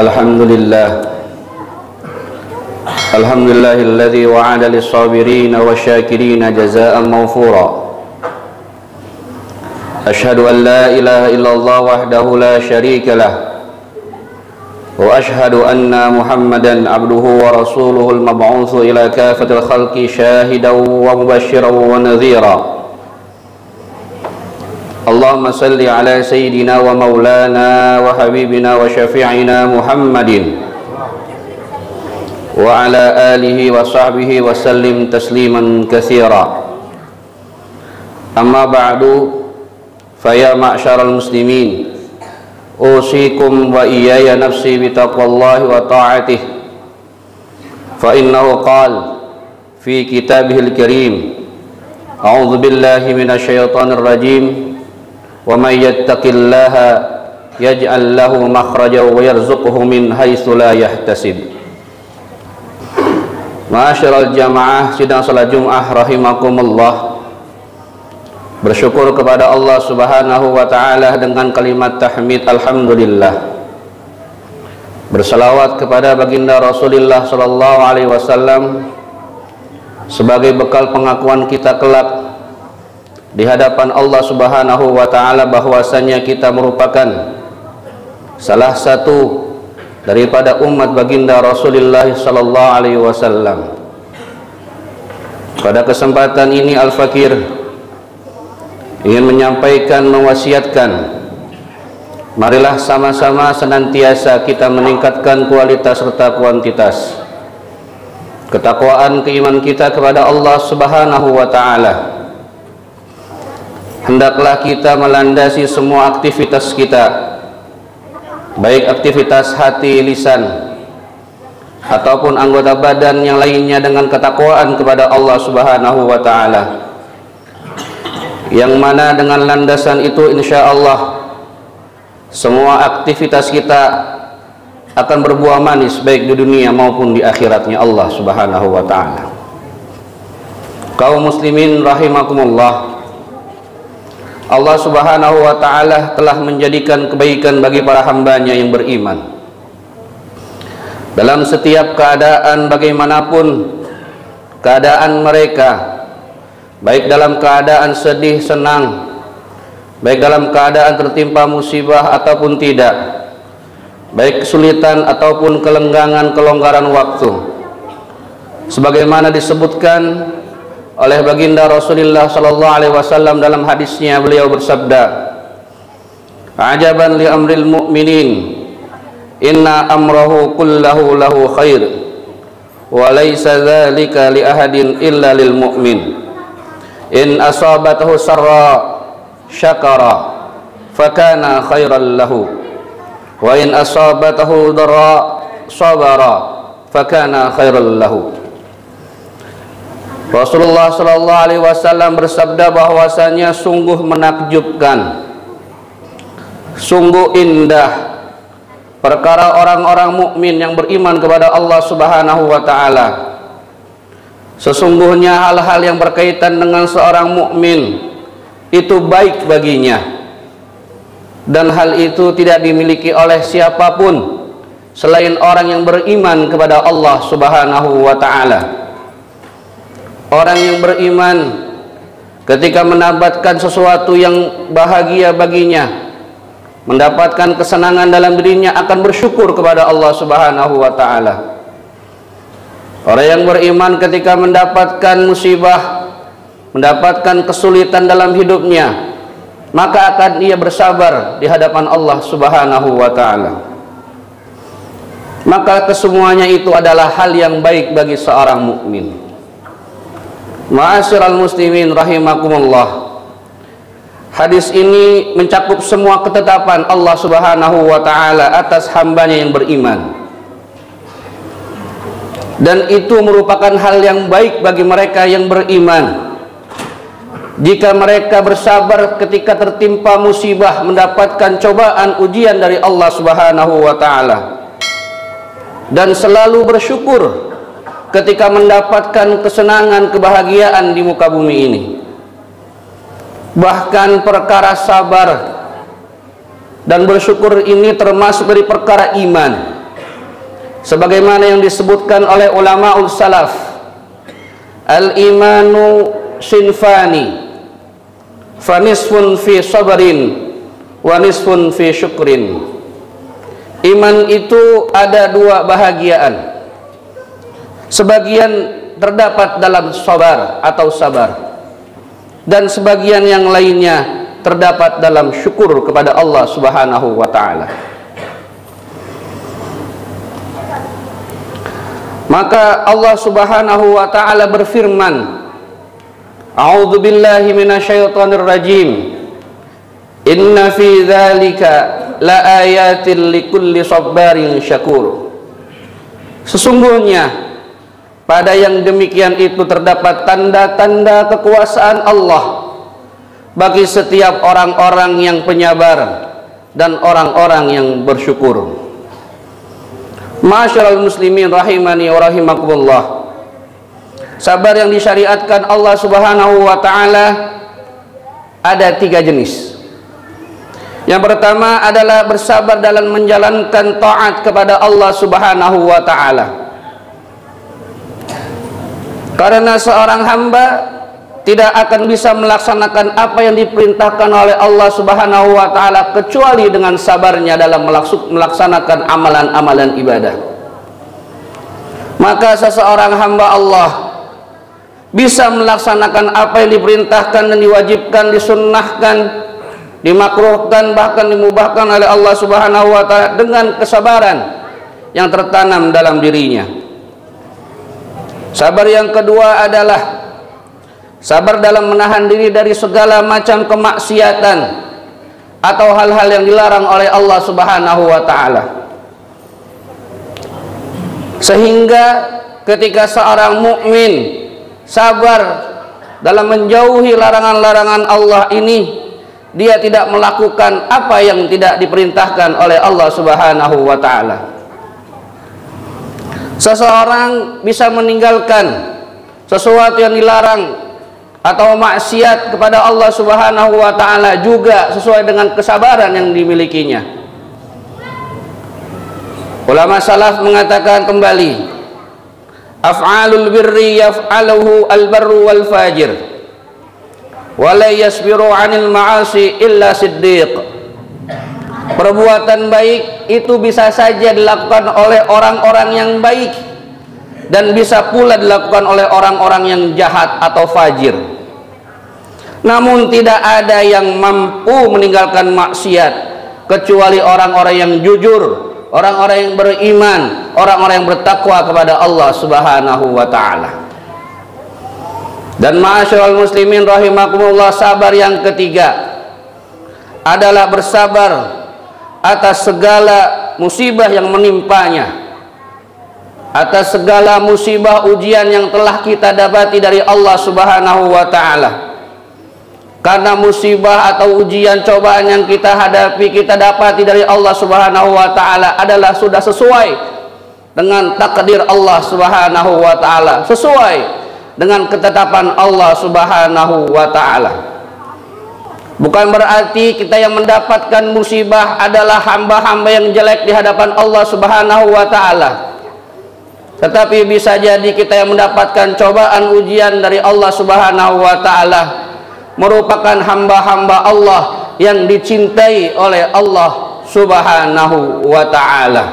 Alhamdulillah Alhamdulillahilladzi wa'ada lis-sabirina wasyakirina jazaa'an mawfura. Ashhadu an la ilaha illallah wahdahu la syarika lah wa ashhadu anna Muhammadan abduhu wa rasuluhul mab'utsu ila kafatil khalqi syahidan wa mubasysyiran wa nadhira. Allahumma salli ala sayyidina wa maulana wa habibina wa syafi'ina Muhammadin wa ala alihi wa sahbihi wa sallim tasliman katsira. Amma ba'du, faya ma'syaral muslimin, usikum wa iyaya nafsi bitaqwallahi wa ta'atih. Fa innahu qala fi kitabihil karim, a'udzu billahi minasyaitonir rajim, wa may yattaqillaha yaj'al lahu makhrajan wa yarzuqhu min haitsu la yahtasib. Ma'asyiral jamaah sidang salat Jumat rahimakumullah. Bersyukur kepada Allah Subhanahu wa taala dengan kalimat tahmid alhamdulillah. Bersalawat kepada baginda Rasulullah sallallahu alaihi wasallam sebagai bekal pengakuan kita kelak di hadapan Allah Subhanahu wa taala bahwasanya kita merupakan salah satu daripada umat baginda Rasulullah sallallahu alaihi wasallam. Pada kesempatan ini Al-Fakir ingin menyampaikan, mewasiatkan, marilah sama-sama senantiasa kita meningkatkan kualitas serta kuantitas ketakwaan keimanan kita kepada Allah Subhanahu wa taala. Hendaklah kita melandasi semua aktivitas kita, baik aktivitas hati, lisan ataupun anggota badan yang lainnya, dengan ketakwaan kepada Allah Subhanahu wa taala, yang mana dengan landasan itu insya Allah semua aktivitas kita akan berbuah manis baik di dunia maupun di akhiratnya Allah Subhanahu wa taala. Kaum muslimin rahimakumullah, Allah Subhanahu wa taala telah menjadikan kebaikan bagi para hambanya yang beriman dalam setiap keadaan, bagaimanapun keadaan mereka, baik dalam keadaan sedih, senang, baik dalam keadaan tertimpa musibah ataupun tidak, baik kesulitan ataupun kelenggangan, kelonggaran waktu, sebagaimana disebutkan oleh baginda Rasulullah sallallahu alaihi wasallam dalam hadisnya. Beliau bersabda, ajaban li amril mu'minin, inna amrahu kullahu lahu khair wa laysa dzalika li ahadin illa lil mu'min. In asabathu sarra syakara fakana khairan lahu wa in asabathu dharra sabara fakana khairan lahu. Rasulullah sallallahu alaihi wasallam bersabda bahwasanya sungguh menakjubkan, sungguh indah perkara orang-orang mukmin yang beriman kepada Allah Subhanahu wa taala. Sesungguhnya hal-hal yang berkaitan dengan seorang mukmin itu baik baginya, dan hal itu tidak dimiliki oleh siapapun selain orang yang beriman kepada Allah Subhanahu wa taala. Orang yang beriman ketika mendapatkan sesuatu yang bahagia baginya, mendapatkan kesenangan dalam dirinya, akan bersyukur kepada Allah Subhanahu wa taala. Orang yang beriman ketika mendapatkan musibah, mendapatkan kesulitan dalam hidupnya, maka akan ia bersabar di hadapan Allah Subhanahu wa taala. Maka kesemuanya itu adalah hal yang baik bagi seorang mukmin. Ma'asyiral muslimin rahimakumullah, hadis ini mencakup semua ketetapan Allah Subhanahu wa taala atas hambanya yang beriman, dan itu merupakan hal yang baik bagi mereka yang beriman jika mereka bersabar ketika tertimpa musibah, mendapatkan cobaan, ujian dari Allah Subhanahu wa taala, dan selalu bersyukur ketika mendapatkan kesenangan, kebahagiaan di muka bumi ini. Bahkan perkara sabar dan bersyukur ini termasuk dari perkara iman. sebagaimana yang disebutkan oleh ulamaul salaf, al-imanu sinfani, fanisfun fi sabrin wa nisfun fi syukrin. Iman itu ada dua bahagiaan, sebagian terdapat dalam sabar atau sabar, dan sebagian yang lainnya terdapat dalam syukur kepada Allah Subhanahu wa ta'ala. Maka Allah Subhanahu wa ta'ala berfirman, A'udzu billahi minasyaitonir rajim, inna fi dzalika laayatil likulli sabarin syakur. Sesungguhnya pada yang demikian itu terdapat tanda-tanda kekuasaan Allah bagi setiap orang-orang yang penyabar dan orang-orang yang bersyukur. Ma'asyiral muslimin rahimani wa rahimakumullah. Sabar yang disyariatkan Allah Subhanahu wa ta'ala ada 3 jenis. Yang pertama adalah bersabar dalam menjalankan taat kepada Allah Subhanahu wa ta'ala. Karena seorang hamba tidak akan bisa melaksanakan apa yang diperintahkan oleh Allah Subhanahu wa ta'ala kecuali dengan sabarnya dalam melaksanakan amalan-amalan ibadah. Maka seseorang hamba Allah bisa melaksanakan apa yang diperintahkan dan diwajibkan, disunnahkan, dimakruhkan, bahkan dimubahkan oleh Allah Subhanahu wa ta'ala dengan kesabaran yang tertanam dalam dirinya. Sabar yang kedua adalah sabar dalam menahan diri dari segala macam kemaksiatan atau hal-hal yang dilarang oleh Allah Subhanahu wa ta'ala, sehingga ketika seorang mukmin sabar dalam menjauhi larangan-larangan Allah ini, dia tidak melakukan apa yang tidak diperintahkan oleh Allah Subhanahu wa ta'ala. Seseorang bisa meninggalkan sesuatu yang dilarang atau maksiat kepada Allah Subhanahu wa ta'ala juga sesuai dengan kesabaran yang dimilikinya. Ulama salaf mengatakan kembali, af'alul birri yaf'aluhu al-barru wal fajir wa la yasbiru 'anil ma'asi illa siddiq. Perbuatan baik itu bisa saja dilakukan oleh orang-orang yang baik dan bisa pula dilakukan oleh orang-orang yang jahat atau fajir. Namun tidak ada yang mampu meninggalkan maksiat kecuali orang-orang yang jujur, orang-orang yang beriman, orang-orang yang bertakwa kepada Allah Subhanahu wa ta'ala. Dan ma'asyiral muslimin rahimakumullah, sabar yang ketiga adalah bersabar atas segala musibah yang menimpanya, atas segala musibah ujian yang telah kita dapati dari Allah Subhanahu wa ta'ala. Karena musibah atau ujian cobaan yang kita hadapi, kita dapati dari Allah Subhanahu wa ta'ala adalah sudah sesuai dengan takdir Allah Subhanahu wa ta'ala, sesuai dengan ketetapan Allah Subhanahu wa ta'ala. Bukan berarti kita yang mendapatkan musibah adalah hamba-hamba yang jelek di hadapan Allah Subhanahu wa ta'ala. Tetapi bisa jadi kita yang mendapatkan cobaan ujian dari Allah Subhanahu wa ta'ala merupakan hamba-hamba Allah yang dicintai oleh Allah Subhanahu wa ta'ala.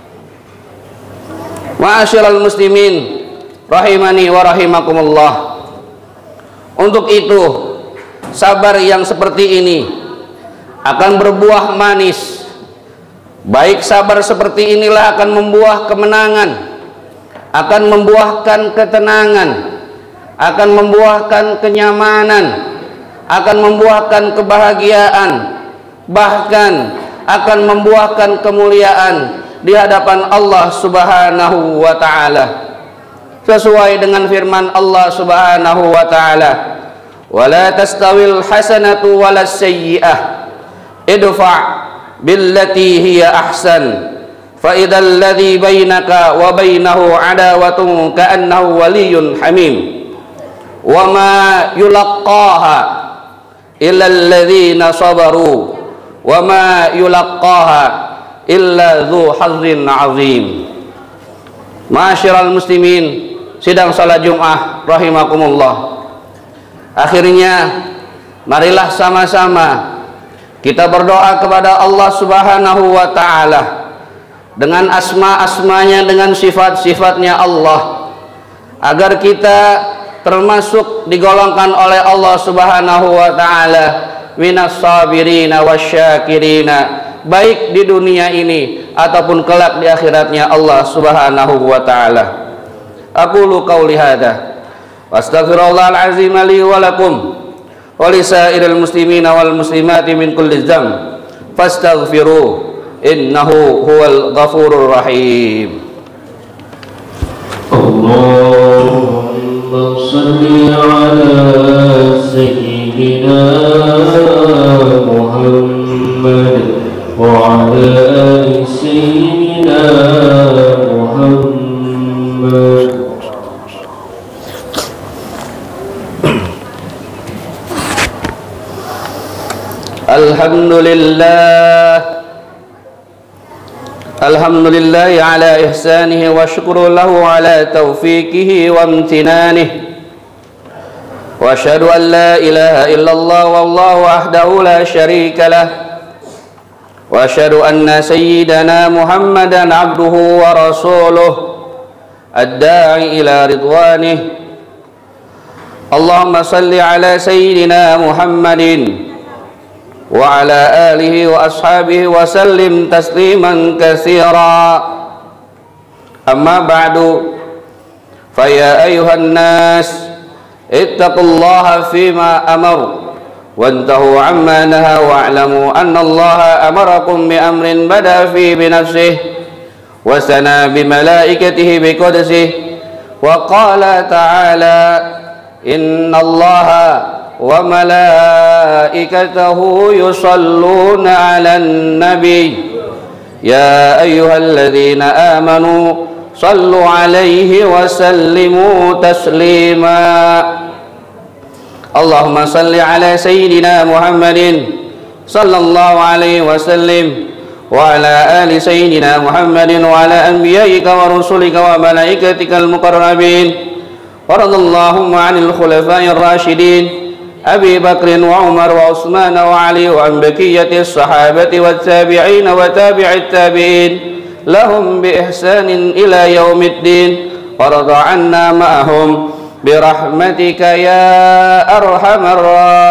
Ma'asyiral muslimin rahimani wa rahimakumullah. Untuk itu sabar yang seperti ini akan berbuah manis. Baik sabar seperti inilah akan membuah kemenangan, akan membuahkan ketenangan, akan membuahkan kenyamanan, akan membuahkan kebahagiaan, bahkan akan membuahkan kemuliaan di hadapan Allah Subhanahu wa ta'ala, sesuai dengan firman Allah Subhanahu wa ta'ala, wala tastawil hasanatu walas sayyi'ah idfa' billati hiya ahsan fa idzal ladzi bainaka wa bainahu adawatun ka'annahu waliyyun hamim wa ma yulaqqaha illa alladzina sabaru wa ma yulaqqaha illa dzu hazzin 'azim. Ma'asyiral muslimin, sidang salat Jumat rahimakumullah. Akhirnya marilah sama-sama kita berdoa kepada Allah Subhanahu wa taala dengan asma-asmanya, dengan sifat-sifatnya Allah, agar kita termasuk digolongkan oleh Allah Subhanahu wa taala minas sabirina wasyakirina, baik di dunia ini ataupun kelak di akhiratnya Allah Subhanahu wa taala. Aqulu qauli hadza wa astaghfirullahal azim li wa lakum wa lisairil muslimina wal muslimati min kulli dzamb fastaghfiruh innahu huwal ghafurur rahim. Allahumma shalli ala sayyidina Muhammad wa ala ali sayyidina Muhammad. Alhamdulillah ala ihsanihi wa syukru lahu ala taufiqihi wa amtinanih. Wa asyhadu an la ilaha illallah wallahu wahdahu la syarika lah. Wa asyhadu anna sayyidana Muhammadan abduhu wa rasuluh ad-da'i ila ridwanih. Allahumma salli ala sayyidina Muhammadin wa ala alihi wa ashabihi wa sallim tasliman katsira. Amma ba'du, fa ya ayuhan nas ittaqullaha fima amaru wantahu amma naha wa'lamu anna Allaha amarakum bi amrin bada fi bi nafsihi wa sana bi malaikatihi bi qudsihi wa qala ta'ala inna Allaha wa malaikatahu yusalluna 'alan nabiy ya ayyuhalladzina amanu sallu 'alaihi wa sallimu taslima. Allahumma salli 'ala sayyidina Muhammadin sallallahu alaihi wasallam wa 'ala ali sayyidina Muhammadin wa 'ala anbiya'ika wa rusulika wa malaikatikal muqarrabin wa radallahu 'anil khulafa'ir rasyidin Abi Bakrin wa Umar wa Utsman wa Ali wa an baqiyatis sahabati wat tabi'in wa tabi'it tabi'in lahum bi ihsanin ila yaumiddin wa radha 'anna ma'ahum bi rahmatika ya arhamar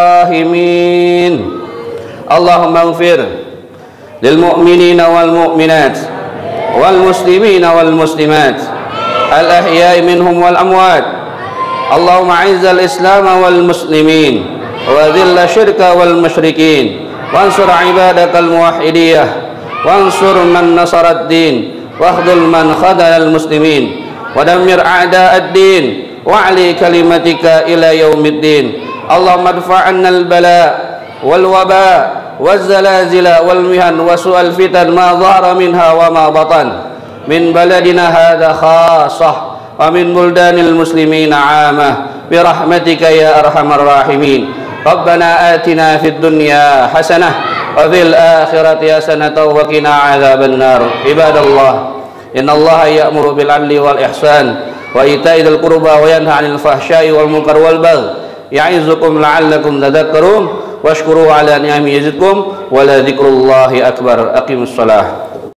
rahimin. Allahumma ighfir lil mu'minina wal mu'minat wal muslimina wal muslimat al ahya'i minhum wal amwat. Allahumma a'izzal islam wal muslimin wa dhilla syirka wal musyrikin wansur ibadakal muwahhidiyah wansur man nasarad din wakhdhul man khadalal muslimin wa dammir a'da'ad din wa'li kalimatika ila yaumiddin. Allahumma adfa'anna al bala wal waba waz zalazila wal mihan wa su'al fitan ma dhahara minha wa ma batan min baladina hadha khassah wa min buldanil muslimina 'amah bi rahmatika ya arhamar rahimin. Rabbana atina fid dunya hasanah wa fil akhirati hasanah wa qina adzaban nar. Ibadallah, innallaha ya'muru bil 'adli wal ihsan wa ita'i dzil qurba wa yanha 'anil fahsya'i wal munkar wal baghi ya'izukum la'allakum tadhakkarun washkuru 'ala ni'amihi yazidkum wa la dzikrullahi akbar. Aqimus shalah.